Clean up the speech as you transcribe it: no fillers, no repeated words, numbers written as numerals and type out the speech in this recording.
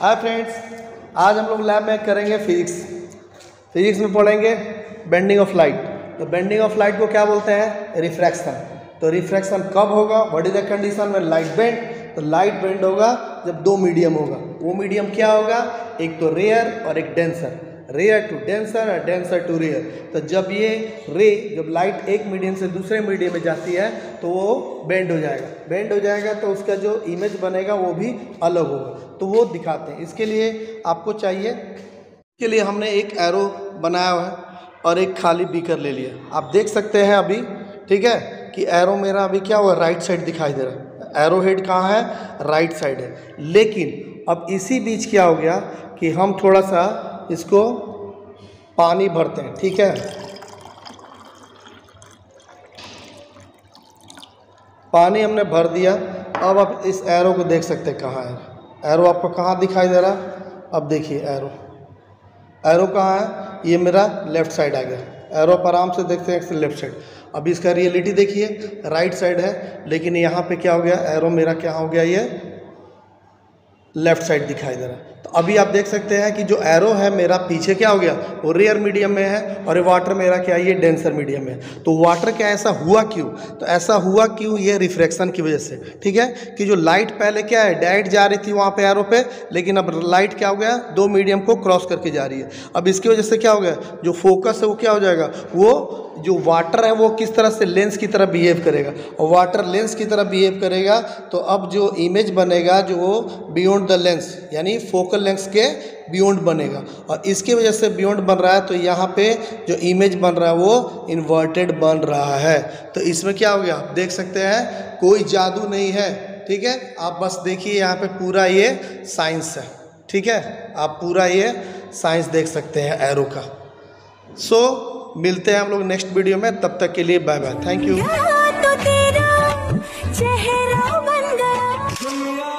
Hi friends, आज हम लोग लैब में करेंगे फिजिक्स में पढ़ेंगे बेंडिंग ऑफ लाइट। तो बेंडिंग ऑफ लाइट को क्या बोलते हैं? रिफ्रैक्शन। तो रिफ्रैक्शन कब होगा? What is the condition when light bend? तो लाइट बेंड होगा जब दो मीडियम होगा। वो मीडियम क्या होगा? एक तो रेयर और एक डेंसर, रेयर टू डेंसर और डेंसर टू रेयर। तो जब ये जब लाइट एक मीडियम से दूसरे मीडियम में जाती है तो वो बेंड हो जाएगा तो उसका जो इमेज बनेगा वो भी अलग होगा। तो वो दिखाते हैं। इसके लिए आपको चाहिए, इसके लिए हमने एक एरो बनाया हुआ है और एक खाली बीकर ले लिया। आप देख सकते हैं अभी, ठीक है, कि एरो मेरा अभी क्या हुआ, राइट साइड दिखाई दे रहा है। एरो हेड कहाँ है? राइट साइड है। लेकिन अब इसी बीच क्या हो गया कि हम थोड़ा सा इसको पानी भरते हैं, ठीक है। पानी हमने भर दिया। अब आप इस एरो को देख सकते हैं कहाँ है। एरो आपको कहाँ दिखाई दे रहा है? अब देखिए एरो कहाँ है? ये मेरा लेफ्ट साइड आ गया। एरो पर आराम से देखते हैं लेफ्ट साइड। अब इसका रियलिटी देखिए, राइट साइड है, लेकिन यहाँ पे क्या हो गया, एरो मेरा क्या हो गया, ये लेफ्ट साइड दिखाई दे रहा है। तो अभी आप देख सकते हैं कि जो एरो है मेरा पीछे क्या हो गया, वो रेयर मीडियम में है और ये वाटर मेरा क्या है, ये डेंसर मीडियम में है। तो वाटर क्या ऐसा हुआ क्यों? तो ऐसा हुआ क्यों? ये रिफ्रैक्शन की वजह से, ठीक है, कि जो लाइट पहले क्या है, डायरेक्ट जा रही थी वहाँ पे एरो पे, लेकिन अब लाइट क्या हो गया, दो मीडियम को क्रॉस करके जा रही है। अब इसकी वजह से क्या हो गया, जो फोकस है वो क्या हो जाएगा, वो जो वाटर है वो किस तरह से लेंस की तरह बिहेव करेगा, और वाटर लेंस की तरह बिहेव करेगा तो अब जो इमेज बनेगा जो वो बियॉन्ड द लेंस, यानी फोकल लेंस के बियॉन्ड बनेगा। और इसकी वजह से बियॉन्ड बन रहा है तो यहाँ पे जो इमेज बन रहा है वो इन्वर्टेड बन रहा है। तो इसमें क्या हो गया, आप देख सकते हैं, कोई जादू नहीं है, ठीक है। आप बस देखिए यहाँ पे पूरा ये साइंस है, ठीक है। आप पूरा ये साइंस देख सकते हैं एरो का। सो मिलते हैं हम लोग नेक्स्ट वीडियो में, तब तक के लिए बाय बाय, थैंक यू।